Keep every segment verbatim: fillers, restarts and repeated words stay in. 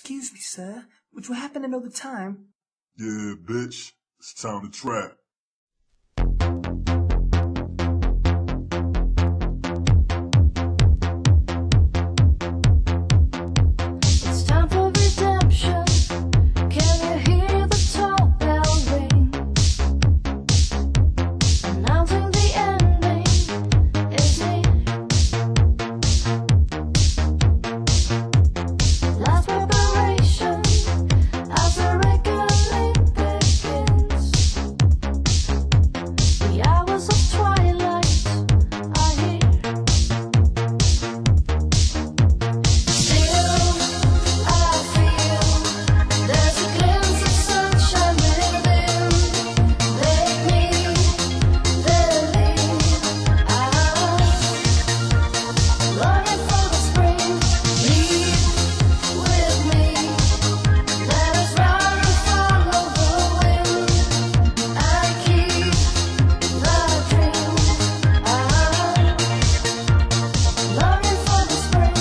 Excuse me, sir. Would you happen to know the time? Yeah, bitch. It's time to trap. It's time for redemption. Can you hear the toll bell ring? Announcing the ending is near. Last preparation as the reckoning begins. The hours of twilight are here. Still, I feel there's a glimpse of sunshine within. Make me believe I'm longing for the spring. Leave with me. Let us run and follow the wind and keep the dream. I'm longing for the spring.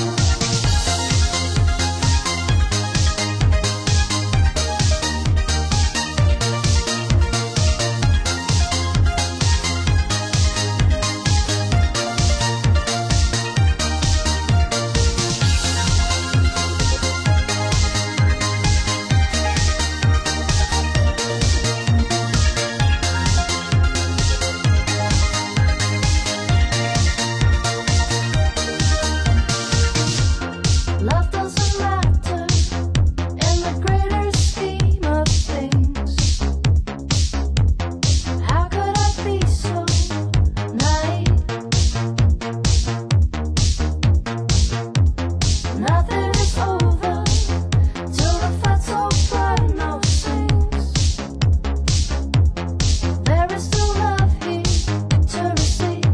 Love doesn't matter in the greater scheme of things. How could I be so naive? Nothing is over till the fight's over. No sings. There is still love here to receive.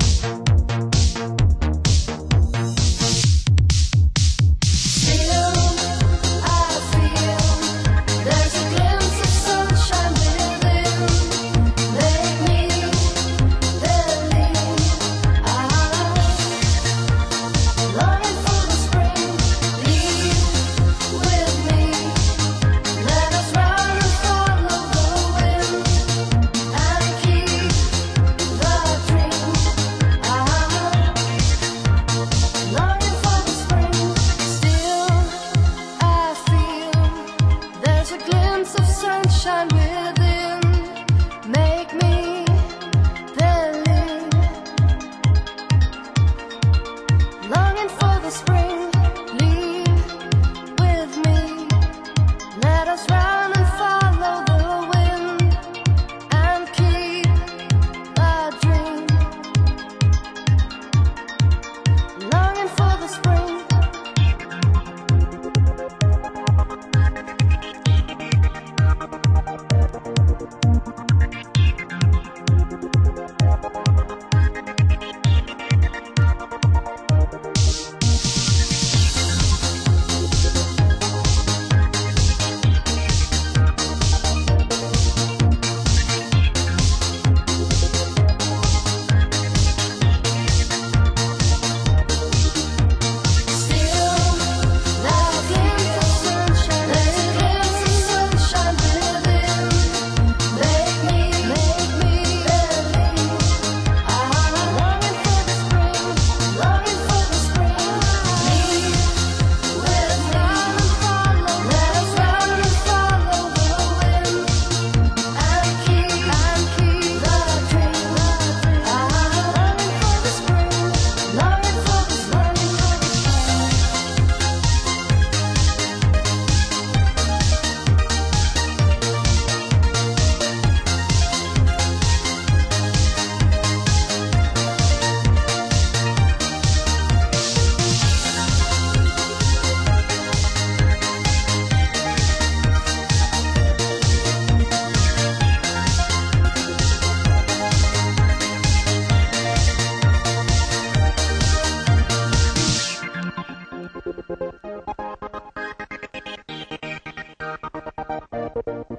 Still, I feel there's a glimpse of sunshine within. Make me believe I'm longing for the spring. Leave with me. Let us run and follow the wind and keep the dream. I'm longing for the spring. Still, I feel there's a glimpse of sunshine within. Make me believe. Longing for the spring. Leave with me. Let us run and follow the wind and keep the dream. Longing for the spring. Still, that glimpse of sunshine, there's a glimpse of sunshine within. Make me, make me believe I'm longing for the spring, longing for the spring. Leave with me and follow. Let us run and follow the wind and keep, and keep the dream. I'm longing for the spring, longing for the spring. Thank you.